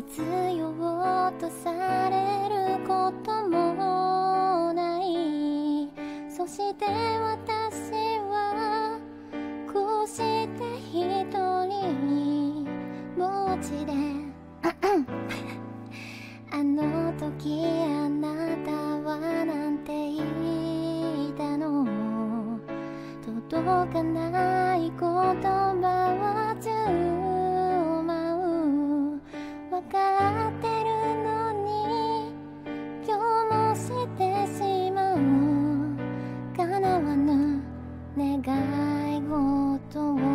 必要とされることもない。そして私はこうして一人ぼっちであの時あなたはなんて言ったの。届かない言葉は10万分かってるのに今日もしてしまう叶わぬ願い事を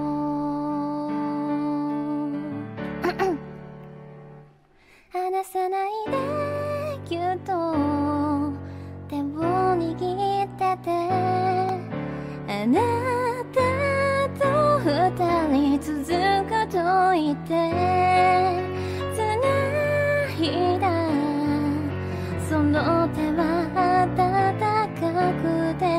離さないでぎゅっと手を握ってて、あなたと二人続くと言って繋いだその手は温かくて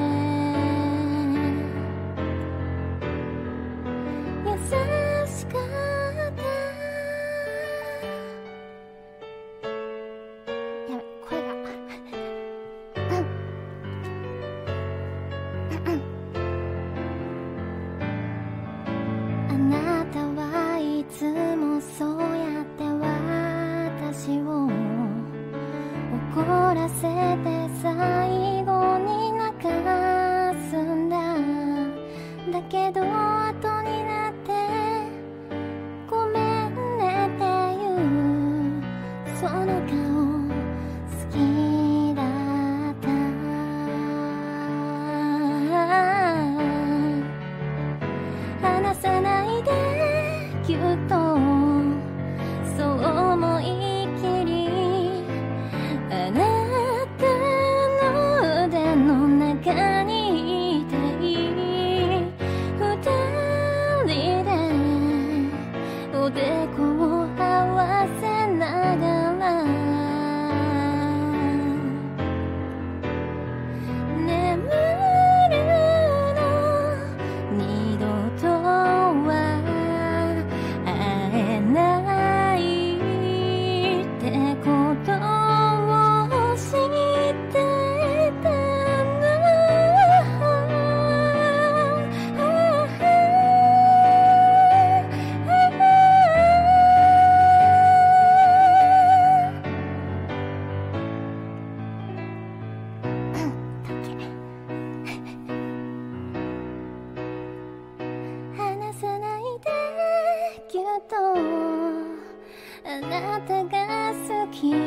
優しかった。やべ、声があなたはいつもそうやって私を怒らせて最後に泣かすんだ。だけど後になってごめんねっていうその顔好きだった。離さないでぎゅっとそう思い切りあなたの腕の中にいて二人でおでこを合わせながら眠るの二度とは会えないってことを知ってたの。離さないでぎゅっとあなたが好き